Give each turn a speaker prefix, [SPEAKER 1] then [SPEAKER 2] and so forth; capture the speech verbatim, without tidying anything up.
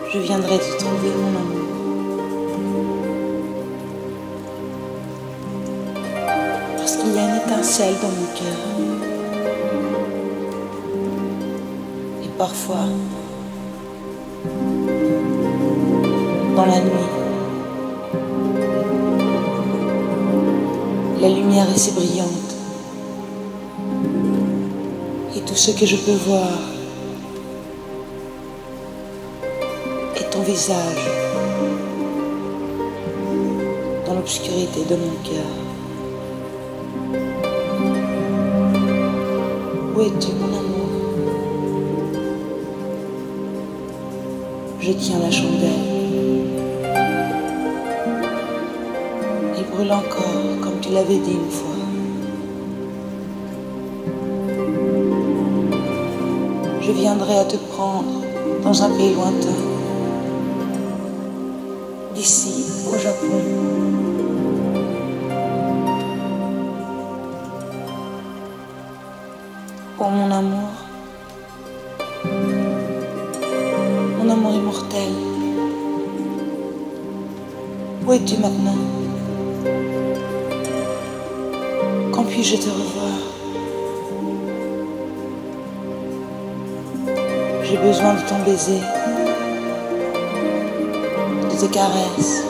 [SPEAKER 1] je viendrai te trouver, mon amour. Parce qu'il y a une étincelle dans mon cœur. Et parfois, dans la nuit, la lumière est si brillante. Et tout ce que je peux voir est ton visage dans l'obscurité de mon cœur. Où es-tu, mon amour? Je tiens la chandelle. Elle brûle encore, comme tu l'avais dit une fois. Je viendrai à te prendre dans un pays lointain, d'ici au Japon. Oh mon amour, mon amour immortel, où es-tu maintenant? Quand puis-je te revoir? J'ai besoin de ton baiser, de tes caresses,